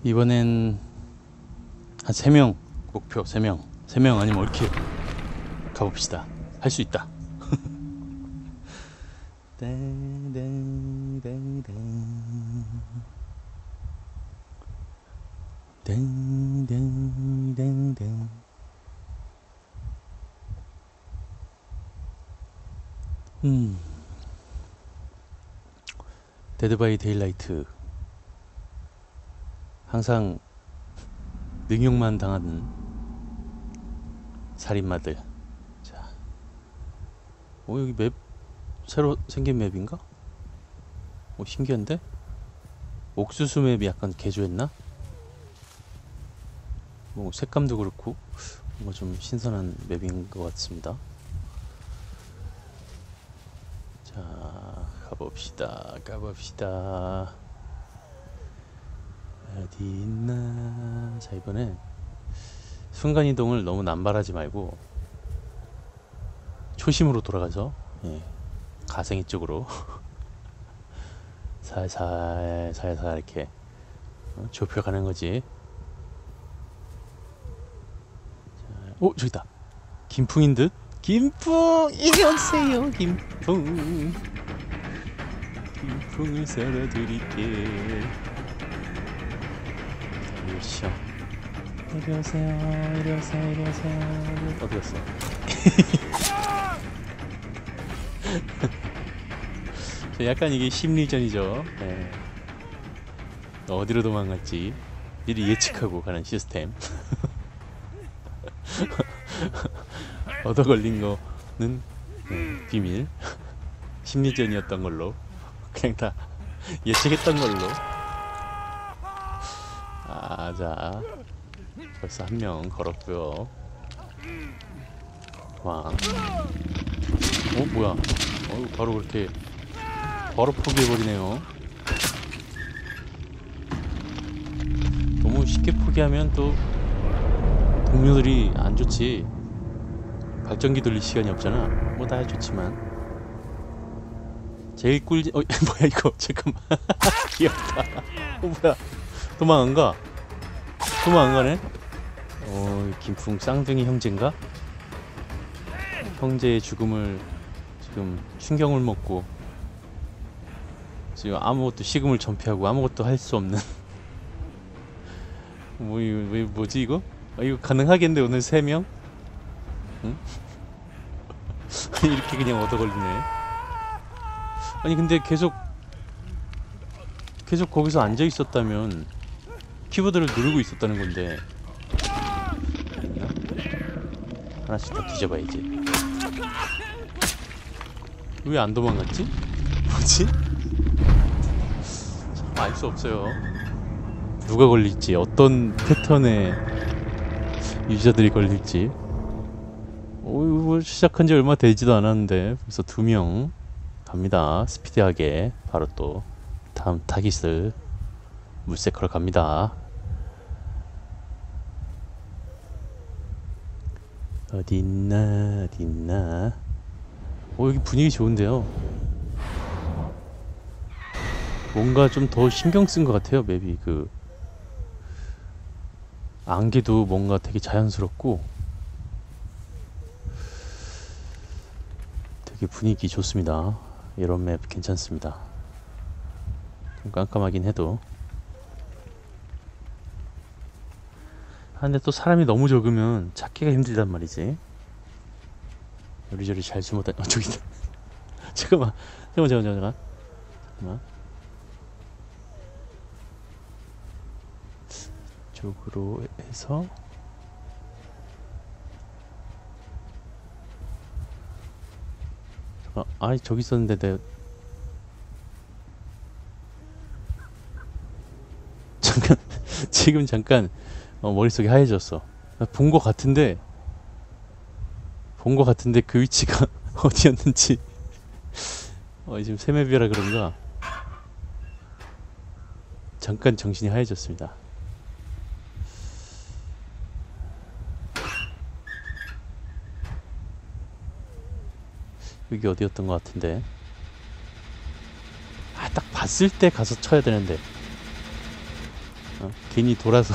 이번엔 한 3명 목표. 3명 아니면 올킬 가봅시다. 할 수 있다. 데드 바이 데일라이트 항상 능욕만 당하는 살인마들. 자, 여기 맵 새로 생긴 맵인가? 신기한데? 옥수수 맵이 약간 개조했나? 색감도 그렇고 뭔가 좀 신선한 맵인 것 같습니다. 자, 가봅시다. 어디 있나? 자, 이번엔 순간이동을 너무 남발하지 말고 초심으로 돌아가서, 가생이 쪽으로 살살 이렇게 좁혀가는 거지. 자, 저기다. 김풍인 듯? 김풍! 이리 오세요, 김풍. 김풍을 썰어드릴게. 이리 오세요. 어디 갔어? 약간 이게 심리전이죠. 네. 어디로 도망갈지 미리 예측하고 가는 시스템. 얻어 걸린 거는 비밀. 심리전이었던 걸로 그냥 다 예측했던 걸로. 자, 벌써 한 명 걸었고요. 와, 뭐야? 바로 그렇게 바로 포기해버리네요. 너무 쉽게 포기하면 또 동료들이 안 좋지. 발전기 돌릴 시간이 없잖아. 뭐 다 좋지만 제일 꿀지. 뭐야 이거? 잠깐만. 귀엽다. 뭐야? 도망 안 가네? 김풍 쌍둥이 형제인가? 형제의 죽음을 지금 충격을 먹고 지금 아무것도 식음을 전폐하고 아무것도 할 수 없는. 뭐지 이거? 이거 가능하겠는데 오늘 3명? 응? 이렇게 그냥 얻어 걸리네. 아니 근데 계속 거기서 앉아 있었다면 키보드를 누르고 있었다는 건데. 하나씩 다 뒤져봐야지. 왜 안 도망갔지? 뭐지? 참 알 수 없어요. 누가 걸릴지, 어떤 패턴의 유저들이 걸릴지. 시작한 지 얼마 되지도 않았는데 벌써 2명 갑니다. 스피디하게 바로 또 다음 타깃을 물색하러 갑니다. 어디 있나? 여기 분위기 좋은데요. 뭔가 좀 더 신경 쓴 것 같아요. 맵이 안개도 뭔가 되게 자연스럽고 되게 분위기 좋습니다. 이런 맵 괜찮습니다. 좀 깜깜하긴 해도. 근데 또 사람이 너무 적으면 찾기가 힘들단 말이지. 요리조리 잘 숨었다. 저기다. 잠깐만. 이쪽으로 해서 잠깐. 저기 있었는데 내가 잠깐 머릿속이 하얘졌어. 본 거 같은데 그 위치가 어디였는지. 지금 새맵이라 그런가 잠깐 정신이 하얘졌습니다. 여기 어디였던 것 같은데. 딱 봤을 때 가서 쳐야 되는데. 괜히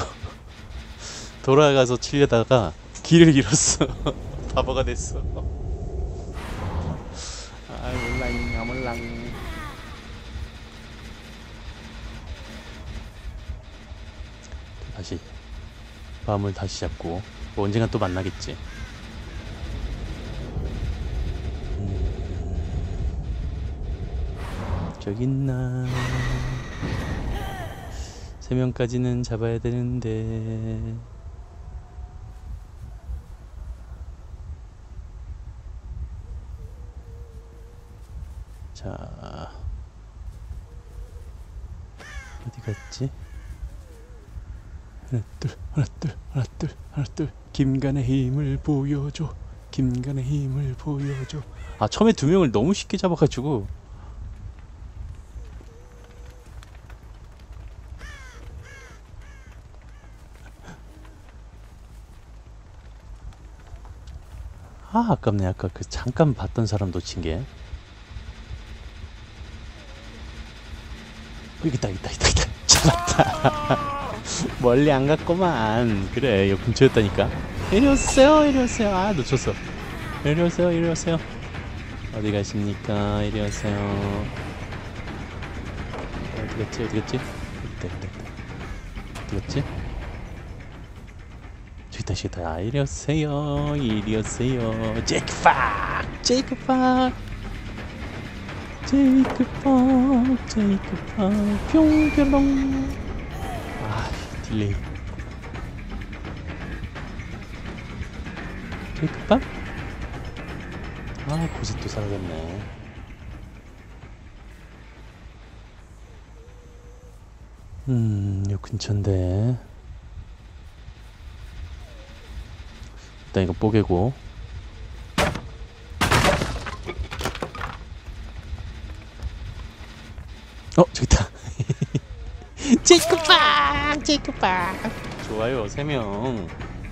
돌아가서 치려다가 길을 잃었어. 바보가 됐어. 아 몰랑 몰랑. 다시 마음을 다시 잡고 뭐 언젠간 또 만나겠지. 저기 있나. 3명까지는 잡아야 되는데. 자, 어디 갔지? 하나 둘 김간의 힘을 보여줘. 김간의 힘을 보여줘. 아, 처음에 2명을 너무 쉽게 잡아가지고. 아, 아깝네. 아까 그 잠깐 봤던 사람 놓친 게. 여기 있다. 잡았다. 멀리 안 갔구만. 그래, 여기 근처였다니까. 이리 오세요. 아, 놓쳤어. 이리 오세요. 어디 가십니까? 이리 오세요. 어디 갔지? 있다. 어디 갔지? 저기 있다. 아, 이리 오세요. 제이크 팍. 뿅뿅롱. 아, 딜레이. 제이크팍? 아, 고지 또 사라졌네. 요 근처인데. 일단 이거 뽀개고. 저기 있다. 제이크팍. 좋아요, 3명.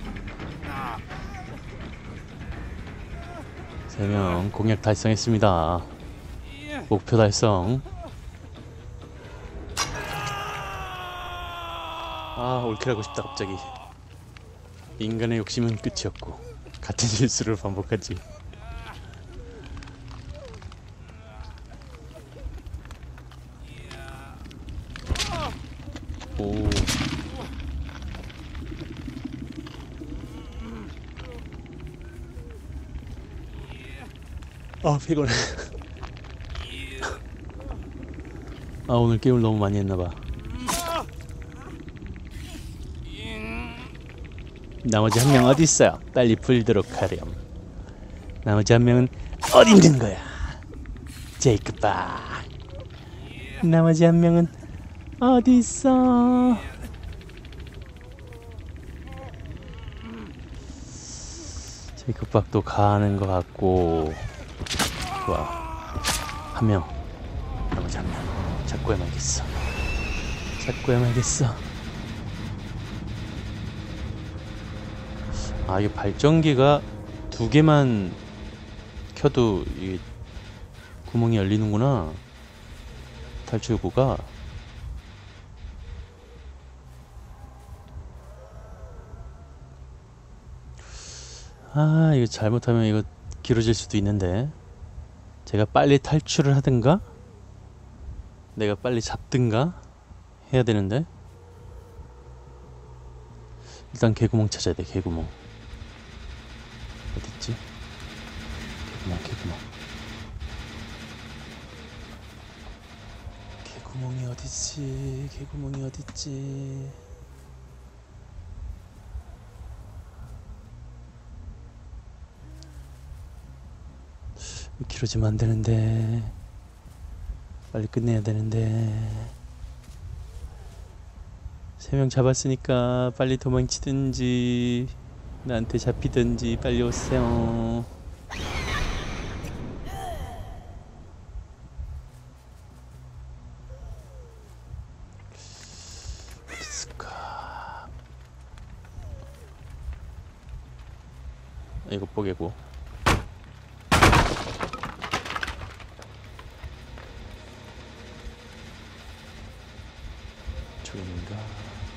3명 공략 달성했습니다. 목표 달성. 아, 올킬하고 싶다 갑자기. 인간의 욕심은 끝이 없고 같은 실수를 반복하지. 오. 아, 피곤해. 아, 오늘 게임을 너무 많이 했나봐. 나머지 1명 어디 있어요? 빨리 풀도록 하렴. 나머지 1명은 어디 있는 거야? 제이크박. 나머지 1명은 어디 있어? 제이크박도 가는 것 같고. 좋아. 1명. 나머지 1명. 잡고 해야겠어. 아, 이게 발전기가 2개만 켜도 이게 구멍이 열리는구나. 탈출구가. 아, 이거 잘못하면 이거 길어질 수도 있는데. 제가 빨리 탈출을 하든가 내가 빨리 잡든가 해야 되는데. 일단 개구멍 찾아야 돼. 개구멍 어딨지? 개구멍이 어딨지? 길어지면 안 되는데. 빨리 끝내야 되는데. 3명 잡았으니까 빨리 도망치든지 나한테 잡히든지 빨리 오세요. 이거 뽀개고.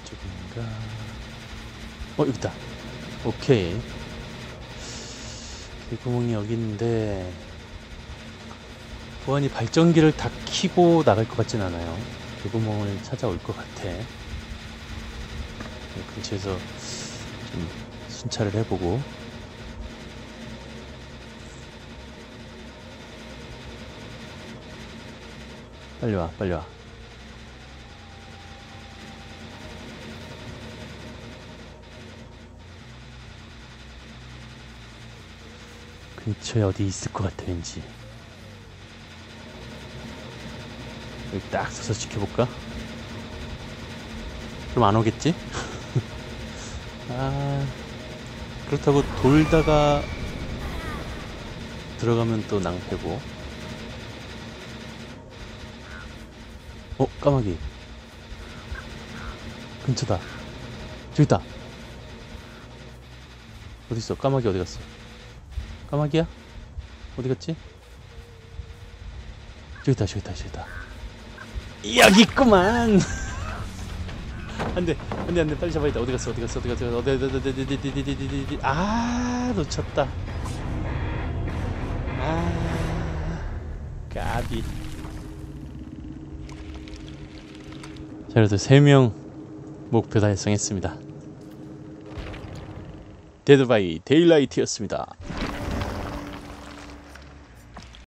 이쪽인가? 여기 있다. 오케이. 개구멍이 여기 있는데 보안이 발전기를 다 켜고 나갈 것 같진 않아요. 개구멍을 찾아올 것 같아. 근처에서 좀 순찰을 해보고. 빨리 와, 빨리 와. 근처에 어디 있을 것 같아, 왠지. 여기 딱 서서 지켜볼까? 그럼 안 오겠지? 아, 그렇다고 돌다가 들어가면 또 낭패고. 까마귀. 근처다. 저기 있다. 어딨어? 까마귀 어디 갔어? 까마귀야? 어디 갔지? 저기 있다, 저기 있다, 저기 있다. 여기 있구만. 안돼, 안돼, 안돼, 빨리 잡아야겠다. 어디 갔어? 어디 갔어? 어디 갔어? 어디? 아, 놓쳤다. 까비. 자, 그래도 3명 목표 달성했습니다. 데드 바이 데일라이트였습니다.